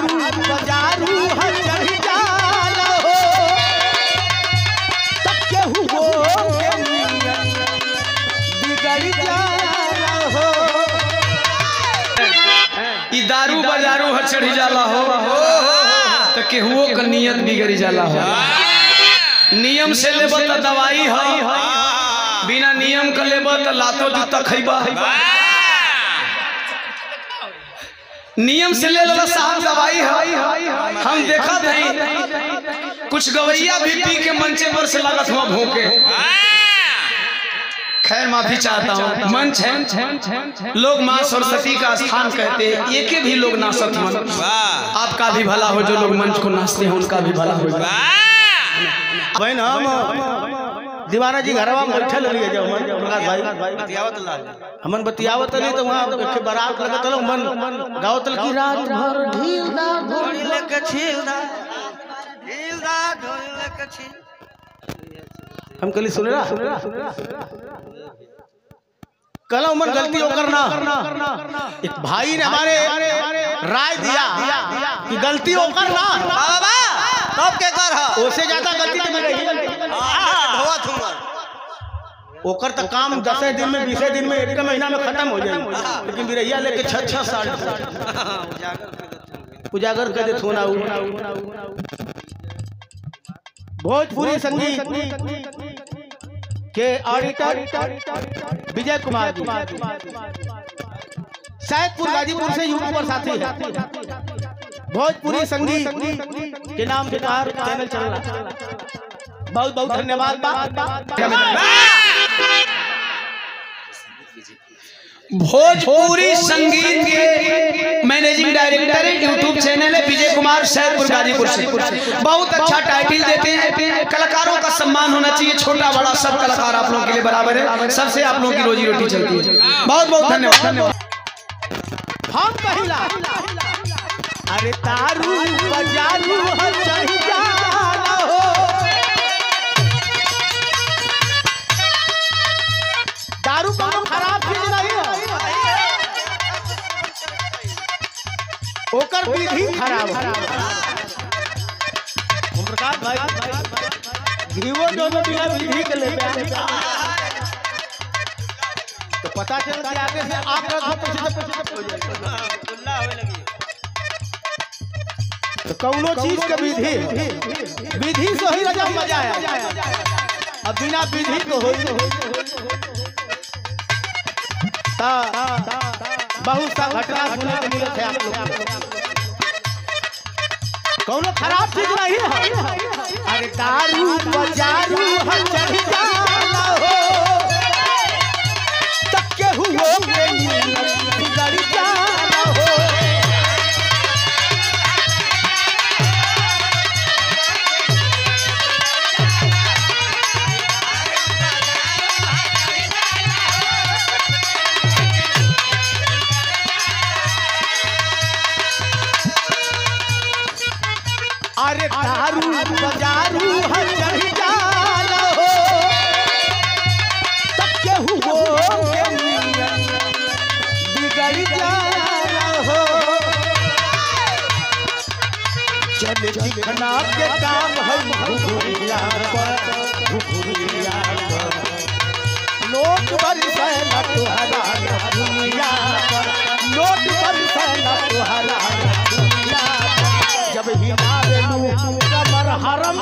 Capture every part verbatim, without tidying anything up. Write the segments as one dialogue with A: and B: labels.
A: दारू बजारू हर चढ़ जाला हो तब केहू वो बिगड़ जाला हो।
B: ई दारू बजारू हर चढ़ जाला हो तो केहुओ का नियत बिगड़ जाला हो। नियम से लेब तो दवाई हो, बिना नियम के लेब तो लातो जूता खइबा। नियम से ले लो साहब दवाई है। हम देखा थे कुछ गवैया भी पी के मंचे पर से लागत हुआ भूखे। खैर माफी चाहता हूँ। मंच है, लोग माँ सरस्वती का स्थान कहते हैं, एक भी लोग नाचत मन। आपका भी भला हो, जो लोग मंच को नाचते हैं उनका भी भला हो।
A: भाई ना दीवाना जी घरवा में बैठे लिए जाओ प्रकाश भाई बतियावत ला हमन बतियावत नहीं तो वहां के बारात लगत ल मन गावतल की रात भर ढीलदा घोड़ी लेके छीलदा ढीलदा घोड़ी लेके छील। हम कली सुनेला कल मन गलती होकर ना एक भाई ने हमारे राय दिया कि गलती होकर ना बाबा कब के कर ओसे ज्यादा गलती तो मैं रही ओकर तक काम दस दिन में बीस दिन में एक महीना में खत्म हो जाए, लेकिन बिरैया लेके छह छह साल उजागर कर दे थोना। भोजपुरी संगीत के ऑडिटर विजय कुमार जी सैदपुर गाजीपुर से यूट्यूब पर साथी है। भोजपुरी संगीत के नाम के कार चैनल चल रहा। बहुत बहुत धन्यवाद।
B: भोजपुरी संगीत के मैनेजिंग डायरेक्टर है, यूट्यूब चैनल है विजय कुमार सैदपुर गाजीपुर से। बहुत अच्छा टाइटल देते हैं। कलाकारों का सम्मान होना चाहिए, छोटा बड़ा सब कलाकार आप लोगों के लिए बराबर है। सबसे आप लोगों की रोजी रोटी चलती है। बहुत बहुत धन्यवाद धन्यवाद।
A: हम पहिला अरे दारू बजारू हर चढ़ जाला हो दारू कोनो खराब चीज नहीं है, ओकर विधि खराब है। ओम प्रकाश भाई घीवो जो में बिना विधि के ले तो पता चल कि आगे से आप रखो पीछे से पीछे हो जाएगा गुल्ला होने लगी। तो कौनो चीज के विधि विधि से ही रजब मजा आया, अब बिना विधि को हो बहुत सा घटना सुनने को मिले थे आप लोग। कौनो खराब चीज नहीं है। अरे दारू बजारू हर चढ़ जाला हो तब केहू वो बिगड़ जाला हो। अरे दारू बजारू हर चढ़ जाला हो तब केहू वो बिगड़ जाला हो। चल चिकना के काम है घुघुरिया पर घुघुरिया पर नोट बरसेला तुहरा दुनिया पर नोट बरसेला तुहरा दुनिया जब हिलावेलू कमर हरम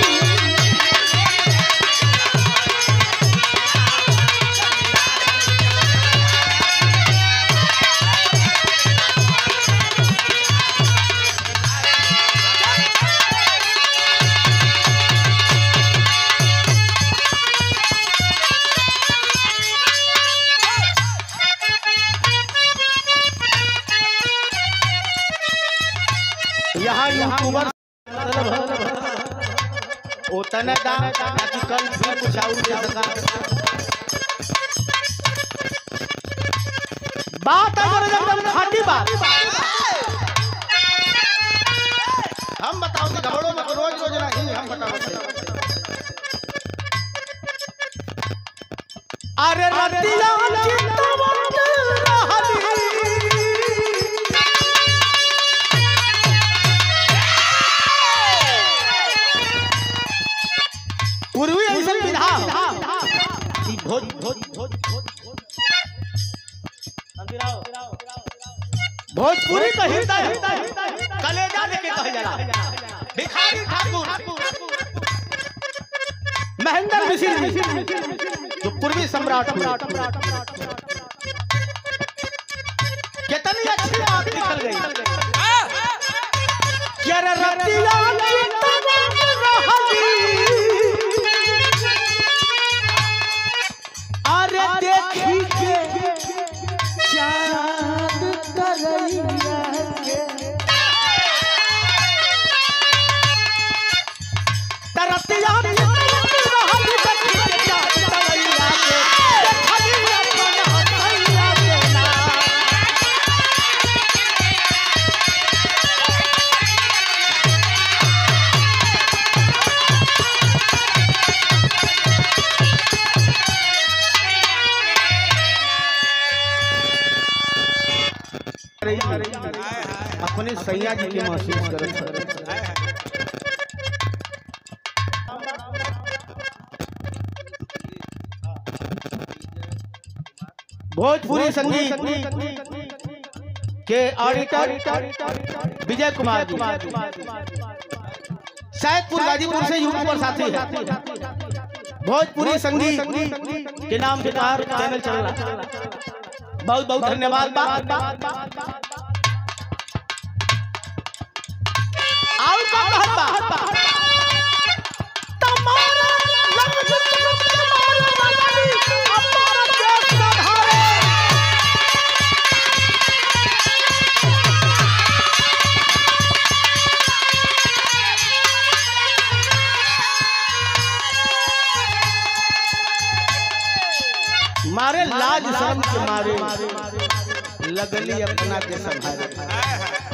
A: यहाँ यूट्यूबर उतना दाम ताकि कल फिर कुछ और दे सका। बात अगर एकदम खाटी बात हम बताओ कि घबड़ों में रोज रोज नहीं हम बताओ। अरे रतिया चितवत रहली भोजपुरी का हृदय कलेजा लेके कहे जाला भिखारी ठाकुर महेंद्र मिश्र जो पूर्वी सम्राट हुए कितनी अच्छी बात निकल गई क्या रतिया की अरे देखी के चांद तरैया के तरतिया की अपने सैया जी के महसूस करत भोजपुरी संगीत के ऑडिटर विजय कुमार जी सैदपुर गाजीपुर से यूट्यूब पर साथी है भोजपुरी संगीत के नाम से चैनल चल रहा बहुत बहुत धन्यवाद और का कहता तुम्हारा लफ्ज तुम्हारा वाली हमारा देश संभाले मारे लाज शर्म के मारे लगली अपना के संभाले